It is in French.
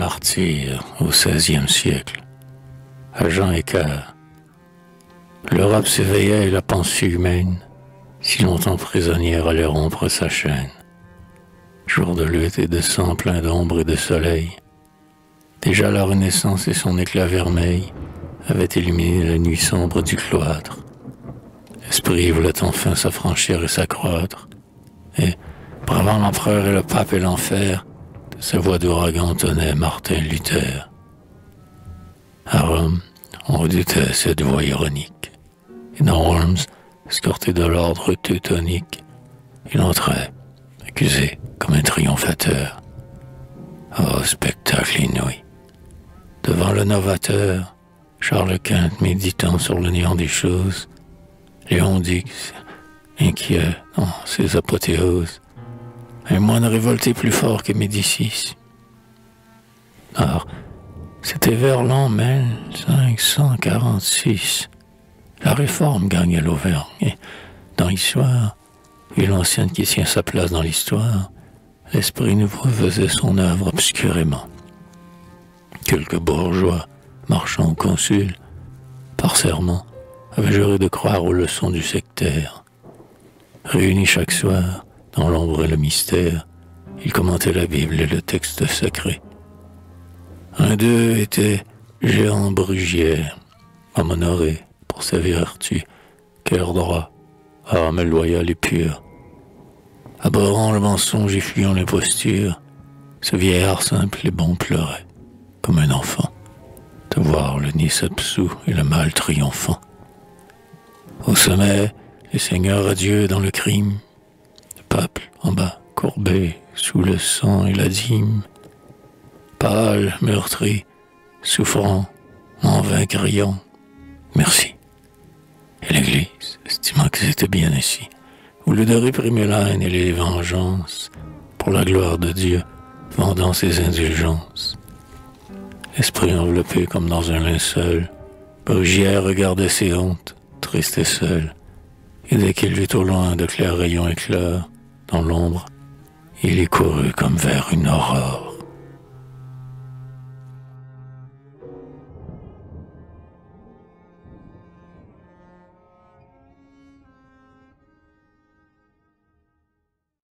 martyr au XVIe siècle, à Jean Écart. L'Europe s'éveillait et la pensée humaine, si longtemps prisonnière, allait rompre sa chaîne. Jour de lutte et de sang plein d'ombre et de soleil, déjà la Renaissance et son éclat vermeil avaient illuminé la nuit sombre du cloître. L'esprit voulait enfin s'affranchir et s'accroître, et, bravant l'empereur et le pape et l'enfer, de sa voix d'ouragan tonnait Martin Luther. À Rome, on redoutait cette voix ironique, et dans Worms, escorté de l'ordre teutonique, il entrait, accusé comme un triomphateur. Oh, spectacle inouï! Devant le novateur, Charles Quint méditant sur le néant des choses, Léon Dix, inquiet dans ses apothéoses, un moine révolté plus fort que Médicis. Or, c'était vers l'an 1546. La Réforme gagnait l'Auvergne, et dans l'histoire, et l'ancienne qui tient sa place dans l'histoire, l'esprit nouveau faisait son œuvre obscurément. Quelques bourgeois, marchands ou consuls, par serment, avaient juré de croire aux leçons du sectaire. Réunis chaque soir, dans l'ombre et le mystère, ils commentaient la Bible et le texte sacré. Un d'eux était Jehan Brugière, homme honoré pour sa vertu, cœur droit, âme loyale et pure. Abhorrant le mensonge et fuyant l'imposture, ce vieillard simple et bon pleurait, comme un enfant, de voir le nez absous et le mal triomphant. Au sommet, les seigneurs à Dieu dans le crime, le peuple en bas, courbé sous le sang et la dîme, pâle, meurtri, souffrant, en vain criant « Merci ». Et l'Église, estimant que c'était bien ainsi, au lieu de réprimer la haine et les vengeances, pour la gloire de Dieu, vendant ses indulgences. L'esprit enveloppé comme dans un linceul, Brugière regardait ses hontes, triste et seul, et dès qu'il vit au loin de clairs rayons éclore, dans l'ombre, il y courut comme vers une aurore.